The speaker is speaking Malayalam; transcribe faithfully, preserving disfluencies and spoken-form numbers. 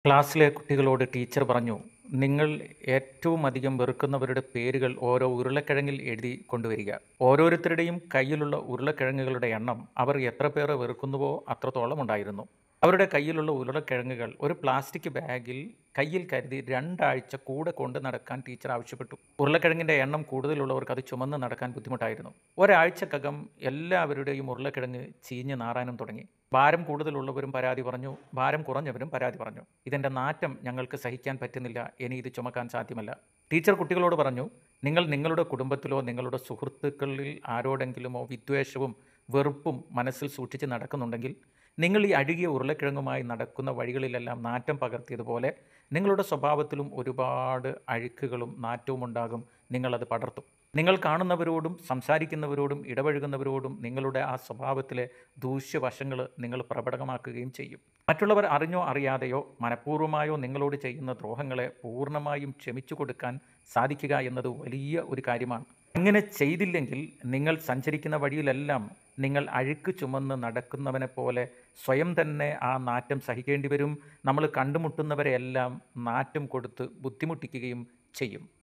ക്ലാസ്സിലെ കുട്ടികളോട് ടീച്ചർ പറഞ്ഞു, നിങ്ങൾ ഏറ്റവും അധികം വെറുക്കുന്നവരുടെ പേരുകൾ ഓരോ ഉരുളക്കിഴങ്ങിൽ എഴുതി കൊണ്ടുവരിക. ഓരോരുത്തരുടെയും കയ്യിലുള്ള ഉരുളക്കിഴങ്ങുകളുടെ എണ്ണം അവർ എത്ര പേർ വെറുക്കുന്നുവോ അത്രത്തോളം ഉണ്ടായിരുന്നു. അവരുടെ കയ്യിലുള്ള ഉരുളക്കിഴങ്ങുകൾ ഒരു പ്ലാസ്റ്റിക് ബാഗിൽ കയ്യിൽ കരുതി രണ്ടാഴ്ച കൂടെ കൊണ്ട് നടക്കാൻ ടീച്ചർ ആവശ്യപ്പെട്ടു. ഉരുളക്കിഴങ്ങിൻ്റെ എണ്ണം കൂടുതലുള്ളവർക്ക് അത് ചുമന്ന് നടക്കാൻ ബുദ്ധിമുട്ടായിരുന്നു. ഒരാഴ്ചക്കകം എല്ലാവരുടെയും ഉരുളക്കിഴങ്ങ് ചീഞ്ഞ് നാറാനും തുടങ്ങി. ഭാരം കൂടുതലുള്ളവരും പരാതി പറഞ്ഞു, ഭാരം കുറഞ്ഞവരും പരാതി പറഞ്ഞു. ഇതിൻ്റെ നാറ്റം ഞങ്ങൾക്ക് സഹിക്കാൻ പറ്റുന്നില്ല, ഇനി ഇത് ചുമക്കാൻ സാധ്യമല്ല. ടീച്ചർ കുട്ടികളോട് പറഞ്ഞു, നിങ്ങൾ നിങ്ങളുടെ കുടുംബത്തിലോ നിങ്ങളുടെ സുഹൃത്തുക്കളിൽ ആരോടെങ്കിലുമോ വിദ്വേഷവും വെറുപ്പും മനസ്സിൽ സൂക്ഷിച്ച് നടക്കുന്നുണ്ടെങ്കിൽ, നിങ്ങൾ ഈ അഴുകിയ ഉരുളക്കിഴങ്ങുമായി നടക്കുന്ന വഴികളിലെല്ലാം നാറ്റം പകർത്തിയതുപോലെ നിങ്ങളുടെ സ്വഭാവത്തിലും ഒരുപാട് അഴുക്കുകളും നാറ്റവും ഉണ്ടാകും. നിങ്ങളത് പടർത്തും. നിങ്ങൾ കാണുന്നവരോടും സംസാരിക്കുന്നവരോടും ഇടപഴകുന്നവരോടും നിങ്ങളുടെ ആ സ്വഭാവത്തിലെ ദൂഷ്യവശങ്ങൾ നിങ്ങൾ പ്രകടമാക്കുകയും ചെയ്യും. മറ്റുള്ളവർ അറിഞ്ഞോ അറിയാതെയോ മനഃപൂർവ്വമായോ നിങ്ങളോട് ചെയ്യുന്ന ദ്രോഹങ്ങളെ പൂർണ്ണമായും ക്ഷമിച്ചു കൊടുക്കാൻ സാധിക്കുക എന്നത് വലിയ ഒരു കാര്യമാണ്. അങ്ങനെ ചെയ്തില്ലെങ്കിൽ നിങ്ങൾ സഞ്ചരിക്കുന്ന വഴിയിലെല്ലാം നിങ്ങൾ അഴുക്ക് ചുമന്ന് നടക്കുന്നവനെ പോലെ സ്വയം തന്നെ ആ നാറ്റം സഹിക്കേണ്ടി വരും. നമ്മൾ കണ്ടുമുട്ടുന്നവരെയെല്ലാം നാറ്റം കൊടുത്ത് ബുദ്ധിമുട്ടിക്കുകയും ചെയ്യും.